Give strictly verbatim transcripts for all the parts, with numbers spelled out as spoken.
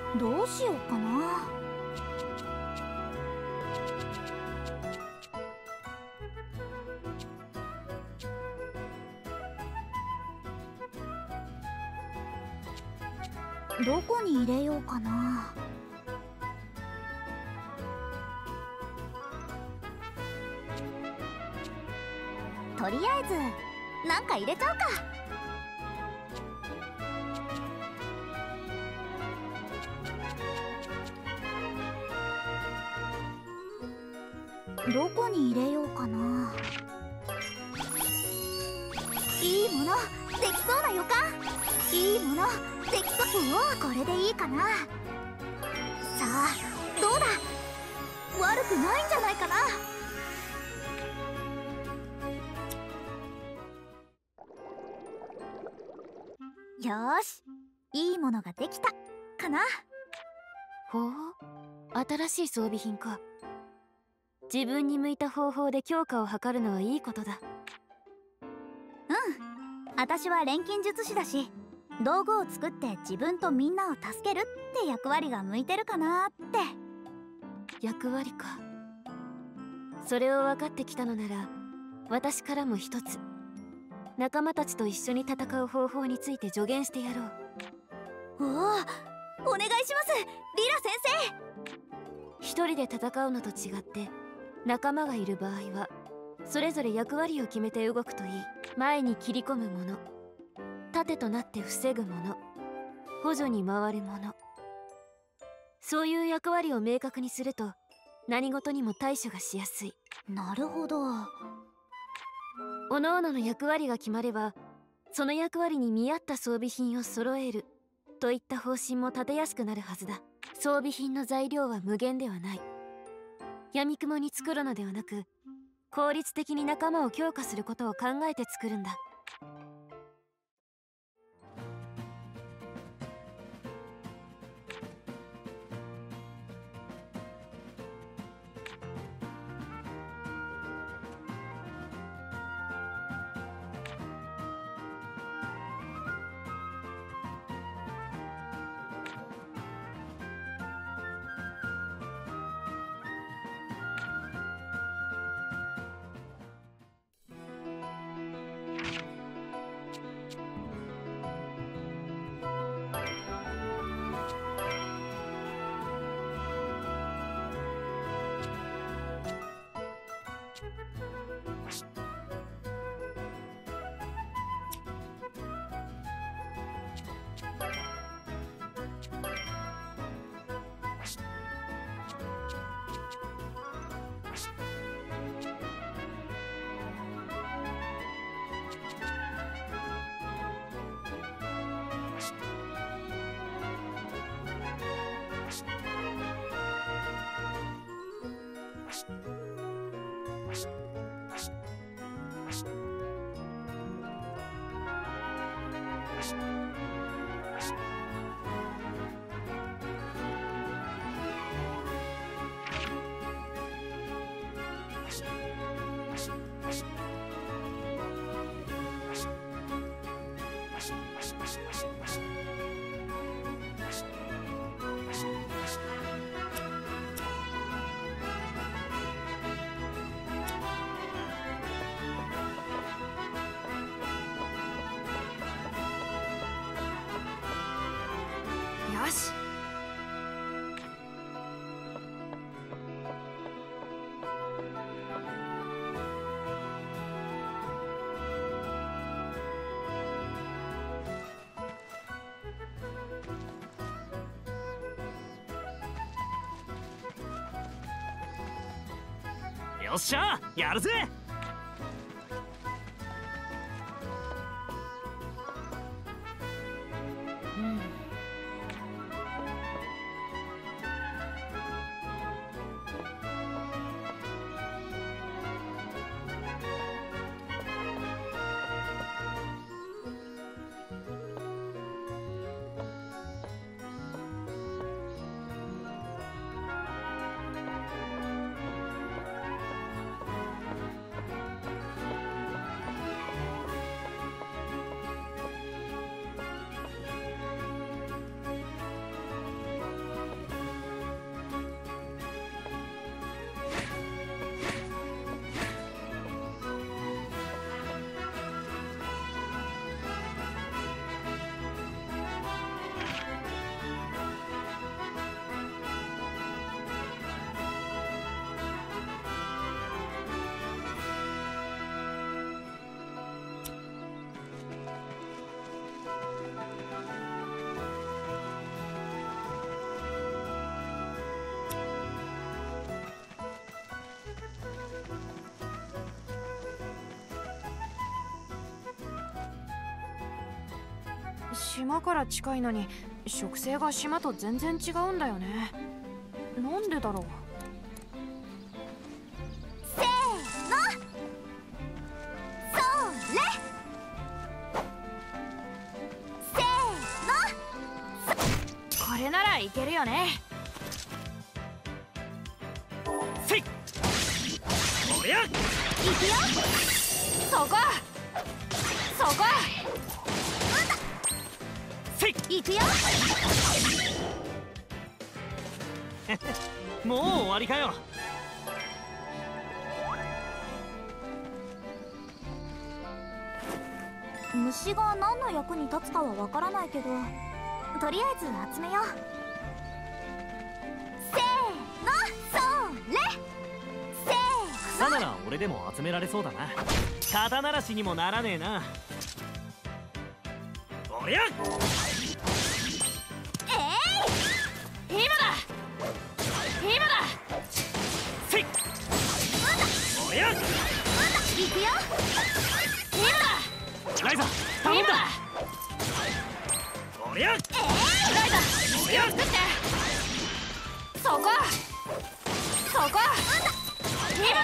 どうしようかな。どこに入れようかな。とりあえずなんか入れちゃうか。どこに入れようかな。いいものできそうな予感。いいものできそう。おお、これでいいかな。さあどうだ、悪くないんじゃないかな。よーし、いいものができたかな。 ほう、新しい装備品か。自分に向いた方法で強化を図るのはいいことだ。 うん、私は錬金術師だし、道具を作って自分とみんなを助けるって役割が向いてるかなって。 役割か。それを分かってきたのなら、私からも一つ仲間たちと一緒に戦う方法について助言してやろう。 おお、お願いしますリラ先生。一人で戦うのと違って仲間がいる場合はそれぞれ役割を決めて動くといい。前に切り込むもの、盾となって防ぐもの、補助に回るもの、そういう役割を明確にすると何事にも対処がしやすい。 なるほど。 各々の役割が決まればその役割に見合った装備品を揃えるといった方針も立てやすくなるはずだ。装備品の材料は無限ではない。闇雲に作るのではなく、効率的に仲間を強化することを考えて作るんだ。よし。 よっしゃ、やるぜ。 島から近いのに植生が島と全然違うんだよね。なんでだろう。 せーの、それ。せーの。 これならいけるよね。 せい。おりゃ。 いくよ。 そこそこせい。 いくよ。 もう終わりかよ。 虫が何の役に立つかはわからないけど、とりあえず集めよう。せーの、それ。せー草なら俺でも集められそうだな。肩慣らしにもならねえな。おりゃ。 え今だ今だ。 せい。おりゃ。 い、いくよ。 今だライザ頼んだ。おりゃ。 ライザおりゃ。 作って。そこそこ今だ。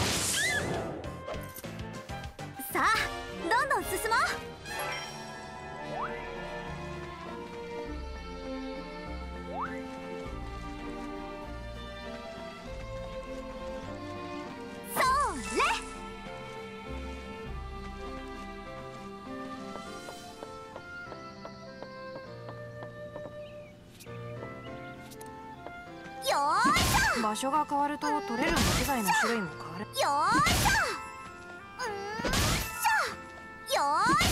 さあ、どんどん進もう。それ。よーいしょ。 場所が変わると取れる木材の種類も変わる。 よーいしょ。うーんしょ。よーいし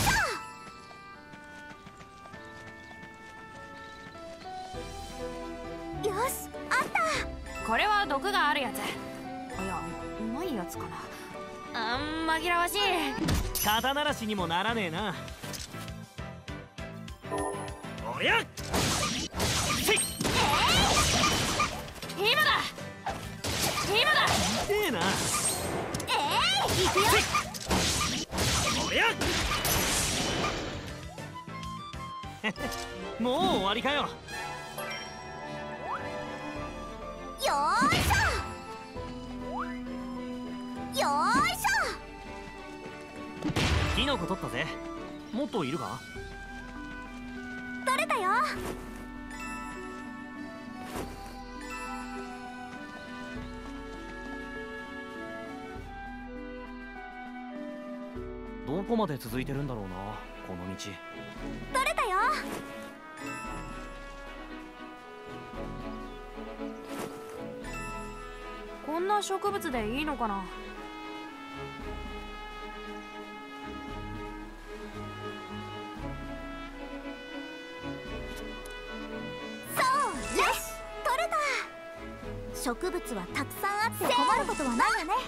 ょ。よし、あった。 これは毒があるやつ。いや、ないやつかな。あん紛らわしい。 肩慣らしにもならねえな。おりゃ。せい。 今だ今だ。 痛えな。 えい、いくよ。 おりゃ。もう終わりかよ。 よーいしょ。よーいしキノコ取ったぜ。もっといるか。 ょ。取れたよ。 どこまで続いてるんだろうな、この道。 取れたよ。 こんな植物でいいのかな。 そう、よし、取れた。植物はたくさんあって困ることはないよね。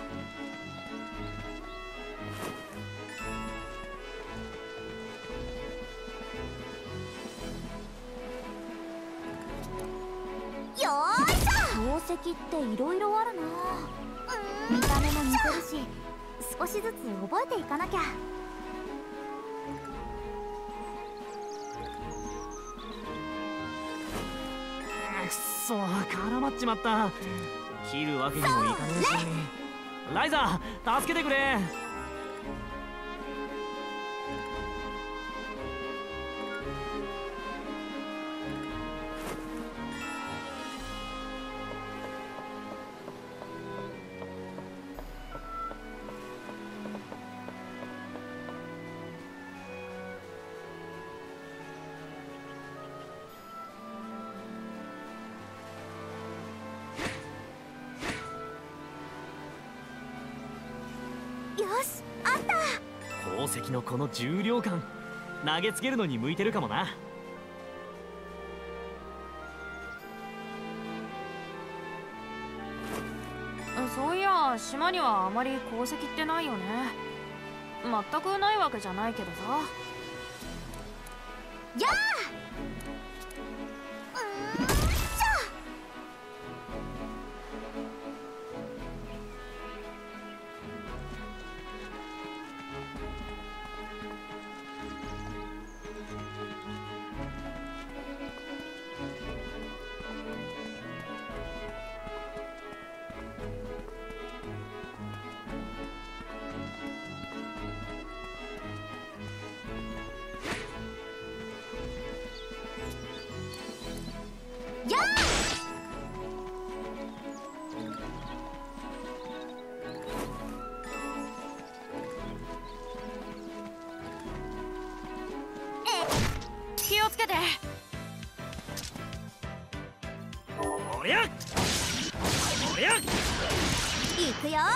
よーいしょ。宝石っていろいろあるな。見た目も似てるし、少しずつ覚えていかなきゃ。 くっそ、絡まっちまった。切るわけにもいかねえし。ライザー、助けてくれ。 よし、あった。 宝石のこの重量感、投げつけるのに向いてるかもな。 そういや、島にはあまり鉱石ってないよね。全くないわけじゃないけどさ。 やあ。うーんしょ。 をつけて。 おりゃおりゃ行くよ。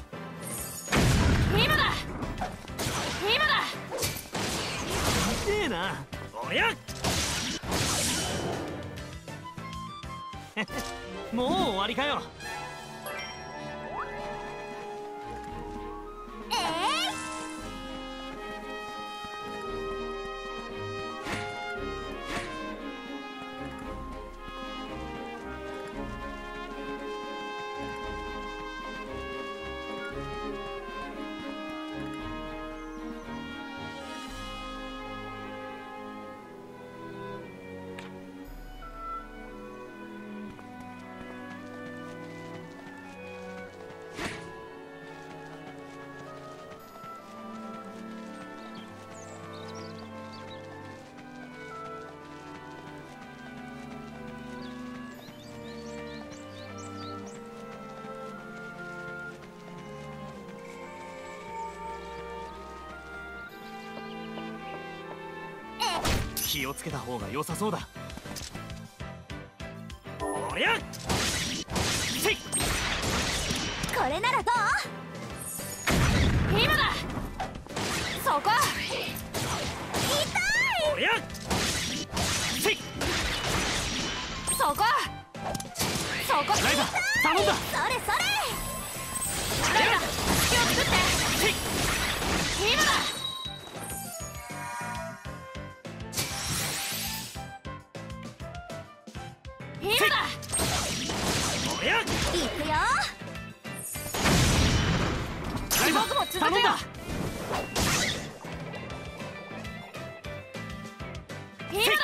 今だ今だ。 痛えな。おりゃもう終わりかよ。 えー気をつけた方が良さそうだ。おりゃせい。 これならどう？ 今だ。そこ。 痛い。 おりゃせい。 そこそこ。 ライダー頼んだ。 それそれ。 ライダー隙を作って。 せい。 今だ。今だ。 おりゃ行くよ。 ライダ僕もー頼んだ。 続くよ。今だ。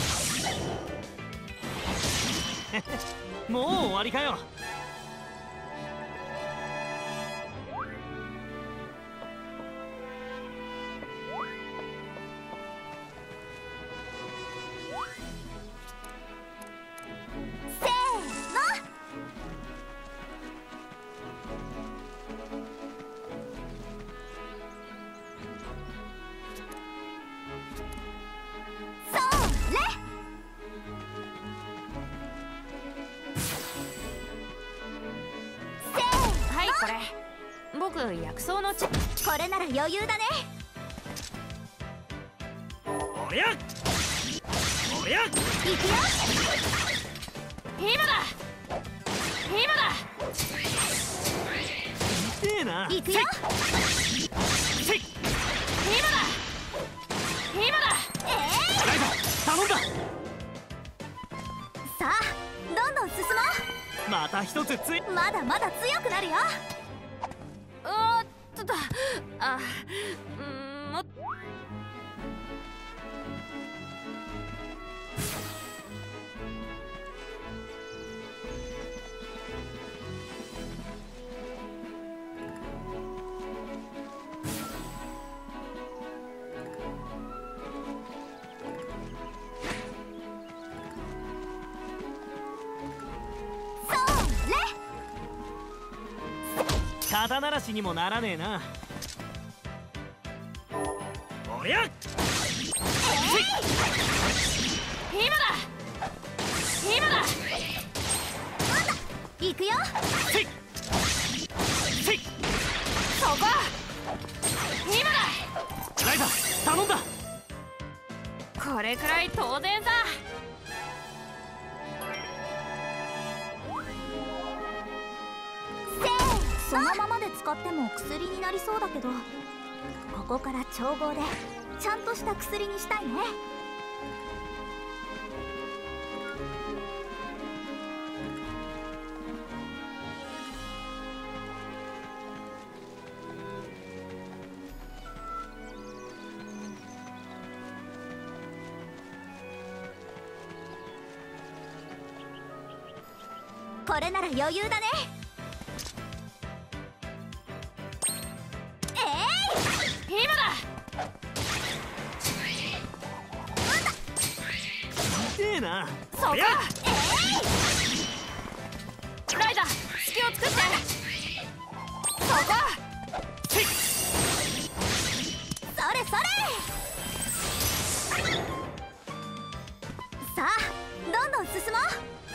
もう終わりかよ。 せーの。それ。せーはいこれ。僕薬草のち。 これなら余裕だね。 おりゃおりゃ行くよ。 今だ今だ。 痛えな。 行くよ。 せい。 今だ今だ。 えライダー頼んだ。 ー、さあどんどん進もまた一つつい。 う。まだまだ強くなるよ。 おーっとだ。あうーんもっそれ。 肩慣らしにもならねえな。おりゃ今だ今だ。 行くよ。 せいせい。 そこ今だ。 ライダー頼んだ。 これくらい当然さ。 せーそのままで使っても薬になりそうだけど、ここから調合でちゃんとした薬にしたいね。これなら余裕だね。えい、 今だ。 痛えな。 そこ。 おりゃライダー隙を作って。そこ。 せい。 それそれ。 進もう。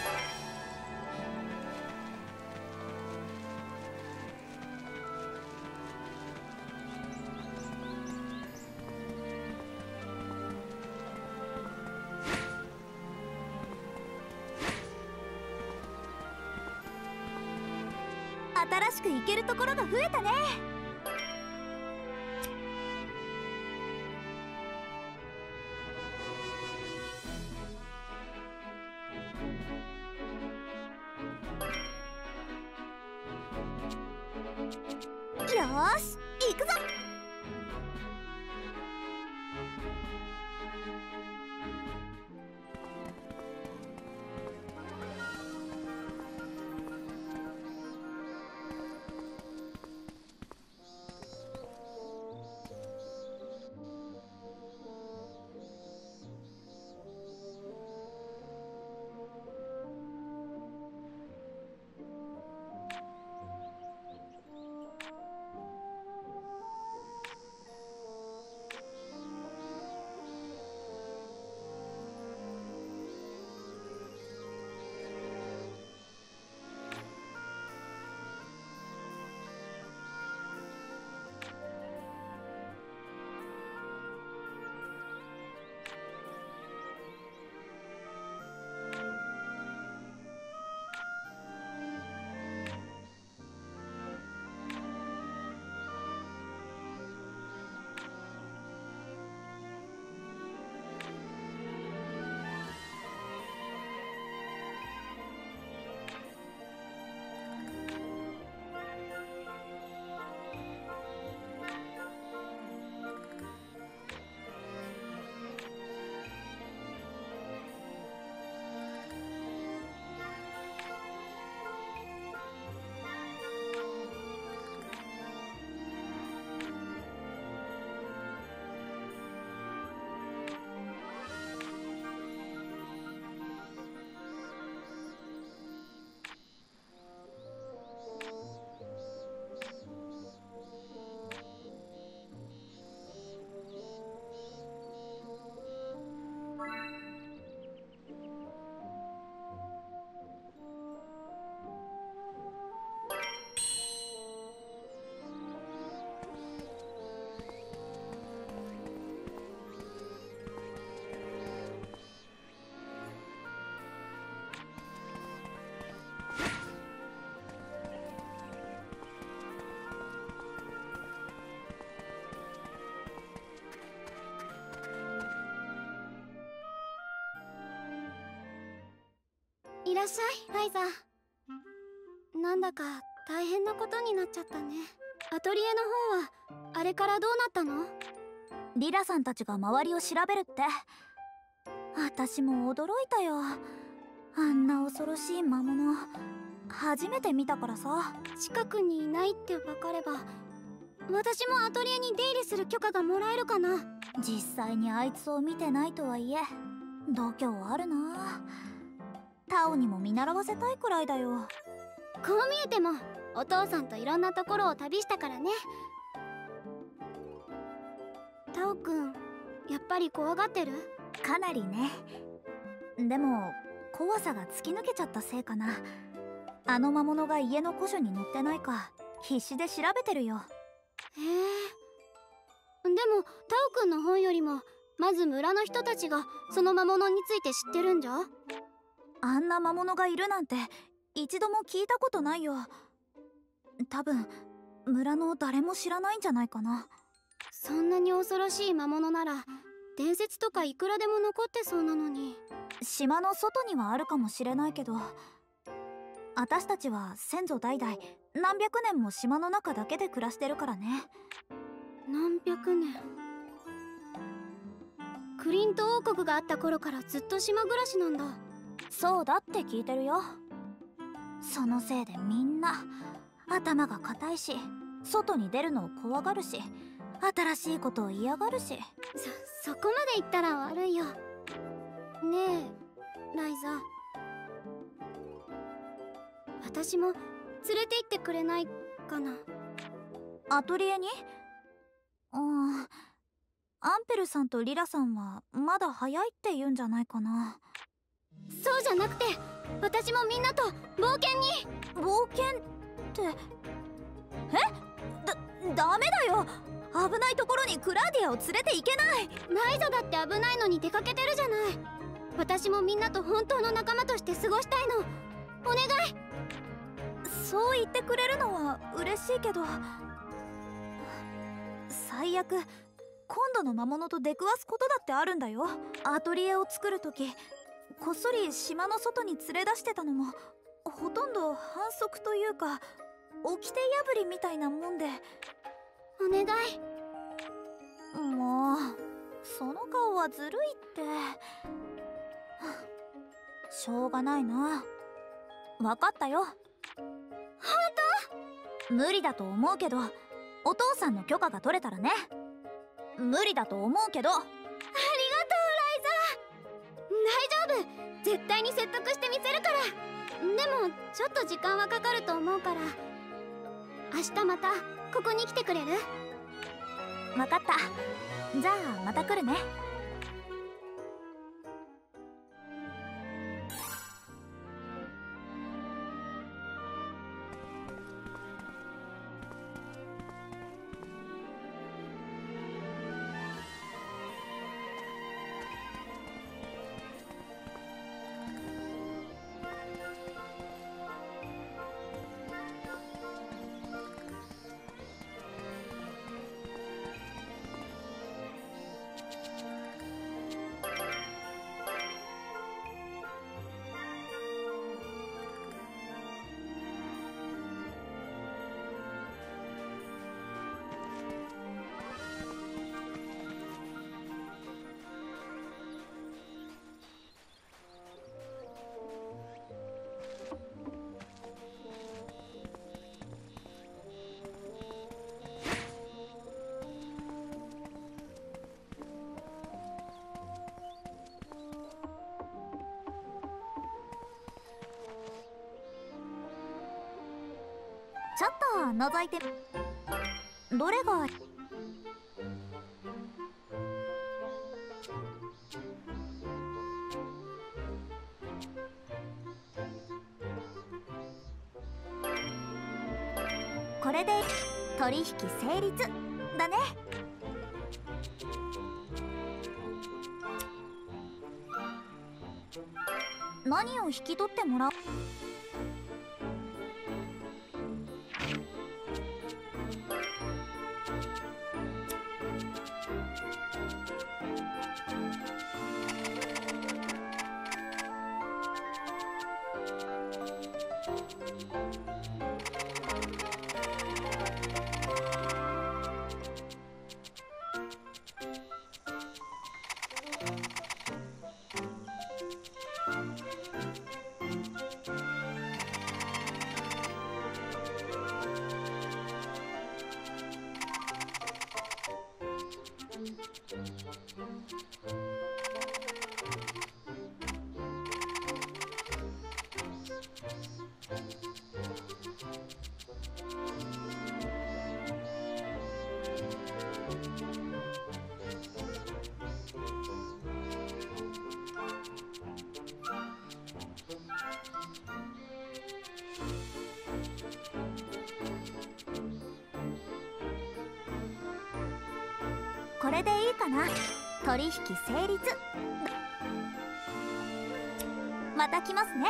新しく行けるところが増えたね。よーし行くぞ。いらっしゃい、ライザ。なんだか大変なことになっちゃったね。アトリエの方はあれからどうなったの？リラさんたちが周りを調べるって。私も驚いたよ。あんな恐ろしい魔物初めて見たからさ。近くにいないって分かれば私もアトリエに出入りする許可がもらえるかな。実際にあいつを見てないとはいえ度胸あるな。タオにも見習わせたいくらいだよ。こう見えてもお父さんといろんなところを旅したからね。タオくんやっぱり怖がってる？かなりね。でも怖さが突き抜けちゃったせいかな。あの魔物が家の古書に載ってないか必死で調べてるよ。へえ。でもタオくんの本よりもまず村の人たちがその魔物について知ってるんじゃ？あんな魔物がいるなんて一度も聞いたことないよ。多分村の誰も知らないんじゃないかな。そんなに恐ろしい魔物なら伝説とかいくらでも残ってそうなのに。島の外にはあるかもしれないけど、私たちは先祖代々何百年も島の中だけで暮らしてるからね。何百年。クリント王国があった頃からずっと島暮らしなんだ。そうだって聞いてるよ。そのせいでみんな頭が固いし、外に出るのを怖がるし、新しいことを嫌がるし。そ、そこまで言ったら悪いよ。ねえライザ、私も連れて行ってくれないかな。アトリエに？ああ、アンペルさんとリラさんはまだ早いって言うんじゃないかな。 そうじゃなくて、私もみんなと冒険に。冒険ってえだダメだよ。危ないところにクラーディアを連れて行けない。ライザだって危ないのに出かけてるじゃない。私もみんなと本当の仲間として過ごしたいの。お願い。そう言ってくれるのは嬉しいけど、最悪今度の魔物と出くわすことだってあるんだよ。アトリエを作るときこっそり島の外に連れ出してたのもほとんど反則というか掟破りみたいなもんで。お願い。もうその顔はずるいって。しょうがないな。分かったよ。本当？無理だと思うけど、お父さんの許可が取れたらね。無理だと思うけど。ありがとうライザー。大丈夫、絶対に説得してみせるから。でもちょっと時間はかかると思うから、明日またここに来てくれる？分かった。じゃあまた来るね。ちょっと覗いて。どれがこれで取引成立だね。何を引き取ってもらう？これでいいかな。取引成立。また来ますね。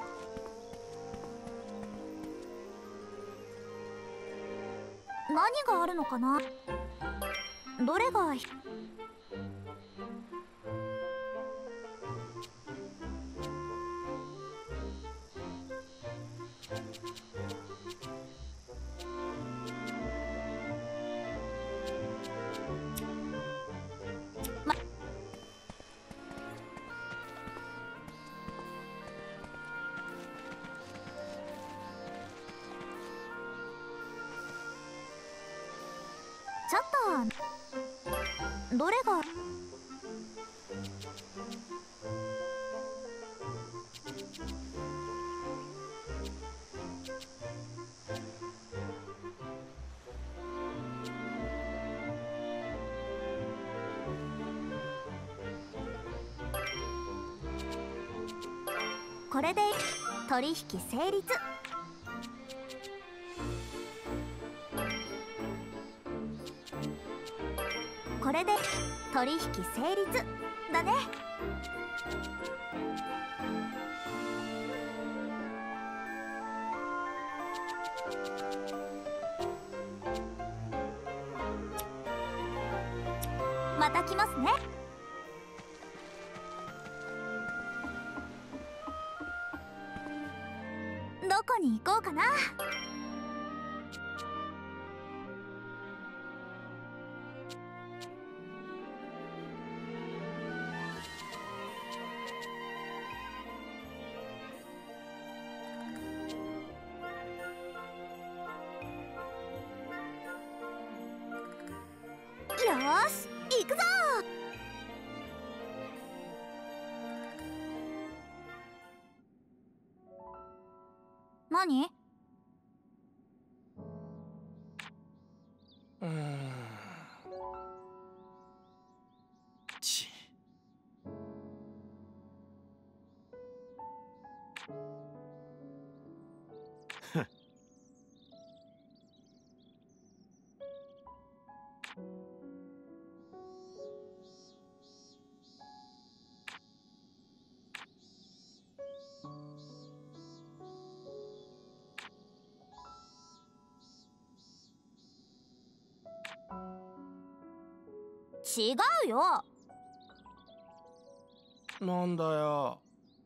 何があるのかな。どれがちょっとどれがこれで取引成立。これで取引成立だね。また来ますね。どこに行こうかな。よーし行くぞ。何？ うーん。ち。ふっ。 違うよ。 なんだよ。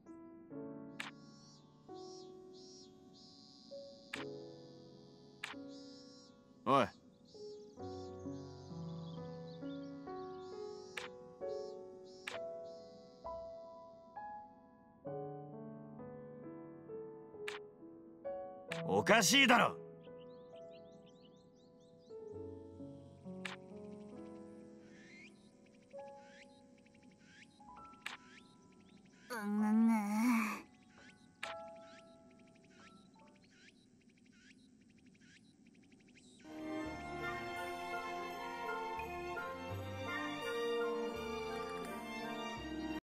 おい。おかしいだろ。 うん。